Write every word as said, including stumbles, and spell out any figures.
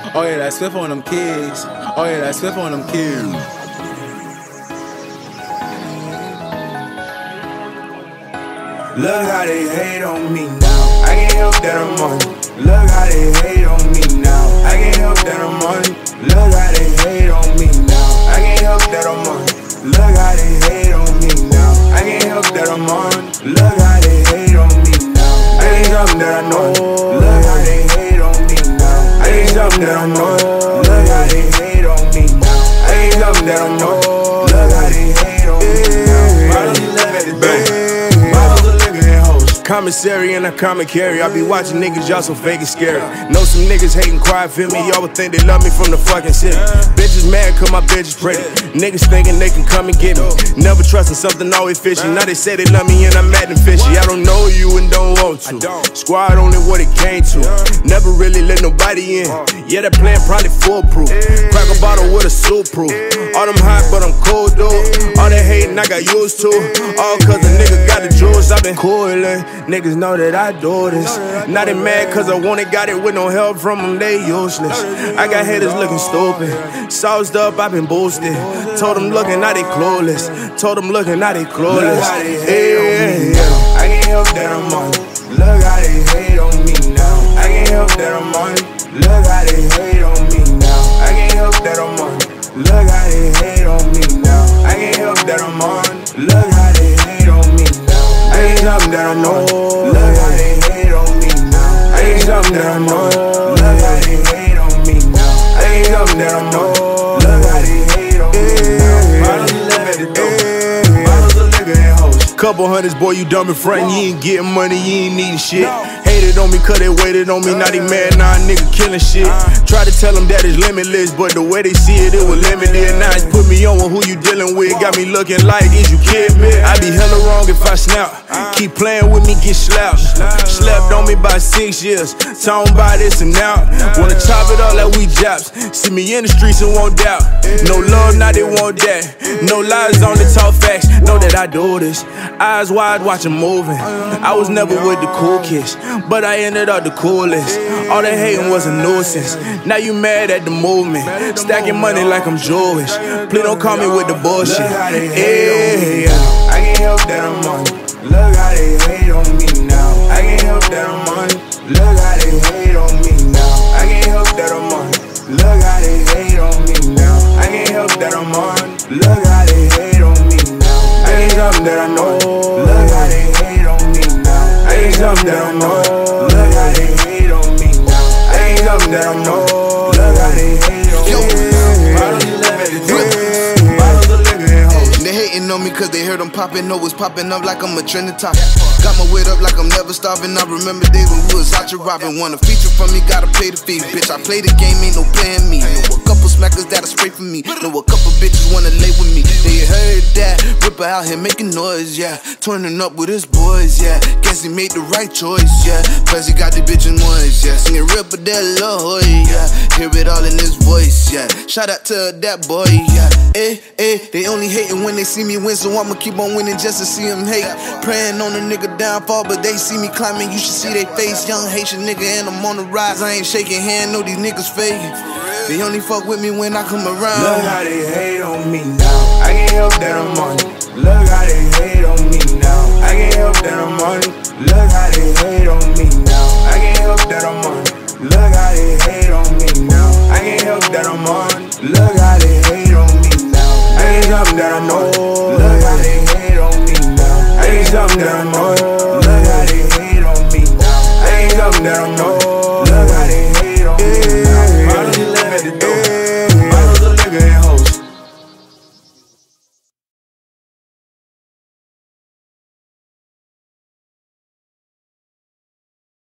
Oh yeah, that Swift on them kids. Oh yeah, that Swift on them kids. Look how they hate on me now. I can't help that I'm on it. Look how they hate on me now. I can't help that I'm on it. Look how they hate on me now. I can't help that I'm on it. Look how they hate on me now. I can't help that I'm on it. Look how they hate on me now. I ain't something that I know. Look how they hate on me now. I ain't something that I know. Look how they hate on me now. I ain't something that I know. Look how they hate on me now. I don't look at the bang. Commissary and a common carry. I be watching niggas, y'all so fake and scary. Know some niggas hating quiet, feel me? Y'all would think they love me from the fucking city. Bitches mad cause my bitch is pretty. Niggas thinking they can come and get me. Never trusting something always fishy. Now they say they love me and I'm acting fishy. I don't know you and don't want to. Squad only what it came to. Never really let nobody in. Yeah, that plan probably foolproof. Crack a bottle with a soup proof. All them hot but I'm cold though. All that hating I got used to. All cause the nigga got the jewels. I been coolin'. Niggas know that I do this. Now they mad cause I want it, got it with no help from them, they useless. I got haters looking stupid. Sauced up, I been boosted. Told them looking, now they clueless. Told them looking, now they clueless. Look how they hate on me now. I can't help that I'm on it. Look how they hate on me now. I can't help that I'm on it. Look how they hate on me now. I can't help that I'm on it. Look how they hate on me now. I can't help that I'm on it. Look how they hate on me now. I ain't something that I know. Look how they hate on me now. I ain't something that I know. Look how they hate on me now. I ain't something that I know. Look how they hate on me now. Bottles of liquor at the door. Bottles of liquor and hoes. Couple hundreds, boy, you dumb in front. You ain't getting money, you ain't needing shit. Hated on me cause they waited on me. Now they mad, now a nigga killing shit. Try to tell them that it's limitless, but the way they see it, it was limited. Now it's put me on with who you dealing with. Got me looking like, is you kidding me? I be hella wrong if I snap. Keep playing with me, get slapped. Slept on me by six years. Talking about this and now. Wanna chop it all like we japs. See me in the streets and won't doubt. No love, now they want that. No lies, only talk facts. Know that I do this. Eyes wide, watching moving. I was never with the cool kids, but I ended up the coolest. All that hating was a nuisance. Now you mad at the movement. Stacking money like I'm Jewish. Please don't call me with the bullshit. Look how they hate on me now. I can't help that I'm on it. Look how they hate on me now. I can't help that I'm on it. Look how they hate on me now. I can't help that I'm on it. Look how they hate on me now. I can't help that I'm on it. Look how they hate on me now. I ain't something that I know. Look how they hate on me now. I ain't something that I know. Look how they hate on me now. I ain't something that I know. Look how they hate on me now. Bottles of liquor at the door. Bottles of liquor and hoes. They hating on me cause they heard I'm popping. Know it's popping up like I'm a trending topic. Got my weight up like I'm never stopping. I remember days when we was out here robbing. Want a feature from me, gotta pay the fee. Bitch, I play the game, ain't no playing me. Know a couple smackers that'll spray for me. Know a couple bitches wanna lay with me. They heard that Rippa out here making noise, yeah. Turning up with his boys, yeah. Guess he made the right choice, yeah. Plus he got the bitches moist, yeah. Singing Rippa, Dela, Hoya, yeah. Hear it all in his voice, yeah. Shout out to that boy, yeah. Eh, eh, they only hating when they see me win, so I'ma keep on winning just to see them hate. Praying on a nigga downfall, but they see me climbing, you should see they face. Young Haitian nigga and I'm on the rise. I ain't shaking hand, know these niggas faking. They only fuck with me when I come around. Look how they hate on me now. I can't help that I'm on it. Look how they hate on me now. I can't help that I'm on it. Look how they hate on me